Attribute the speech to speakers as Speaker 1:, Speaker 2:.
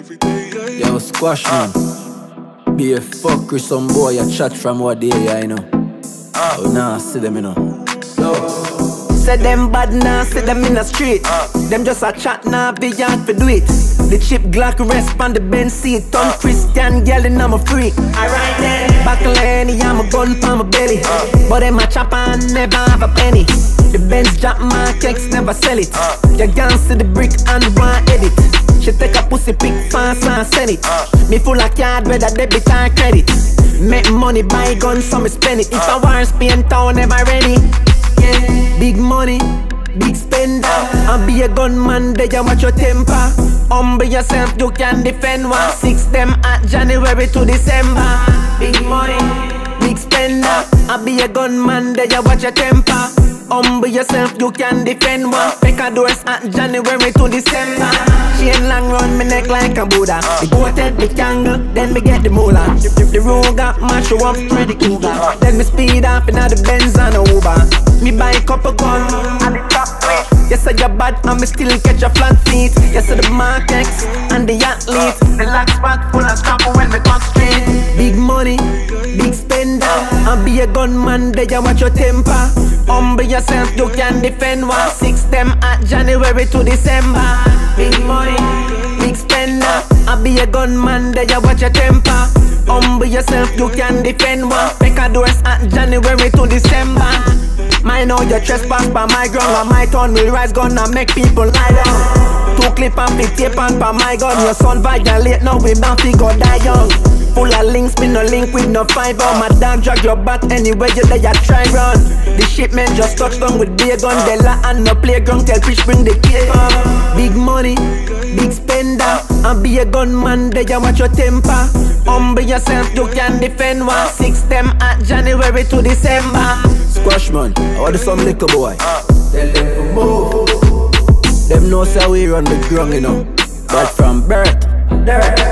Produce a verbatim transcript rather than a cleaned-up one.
Speaker 1: Yo, squash man. Be a fuck with some boy a chat from what day, yeah, you know. Oh, nah, see them, you know.
Speaker 2: Say them bad now, say them in the street. Them just a chat now, be young for do it. The chip Glock rest on the bench seat. Tom Christian girl and I'm a freak. Alright then. Back Lenny, I'm a gun for my belly. But them a chopper and never have a penny. The Benz drop my kicks, never sell it. You can't see the brick and one edit. She take a pussy pic fast and send it. Me full of card, whether debit or credit. Make money, buy guns, so me spend it. If I want Spain town, never ready. Yeah. Big money, big spender. I'll be a gunman, there you watch your temper. Humble yourself, you can defend one. Six them at January to December. Big money, big spender. I'll be a gunman, there you watch your temper. Humble yourself, you can defend one. Pick a doors at January to December. Chain long round my neck like a Buddha. The goat head, the candle, then me get the moolah. The road got mash you up, ready cougar. Then me speed up in the Benz and a Uber. Me buy a couple gun and the top way. Yes, I got bad and me still catch a flat feet. Yes, I the Markex and the athlete. The lock spot full of strap when me come straight. Big money, big spender. I'll be a gunman, there you watch your temper. Humble yourself, you can defend one. Six them at January to December. Big money, big spender. I'll be a gunman, there you watch your temper. Humble yourself, you can defend one. Pick a doors at January to December. Mind how you trespass by my ground. And my turn will rise gun and make people lie down. Two clip and pick tape and by my gun. Your son violate, now we bound to go die young. Full of links, me no link with no fiber. My dog drag your back anywhere you there, you try run. The shipment just touched down with beer gun. The la and no playground, tell fish bring the kid up. Big money, big spender. And be a gunman, there you watch your temper. Humble yourself, you can defend one. Six them at January to December.
Speaker 1: Squash man, I want some liquor boy. Tell them to move. Them know say we run the ground, you know. But from birth, dirt.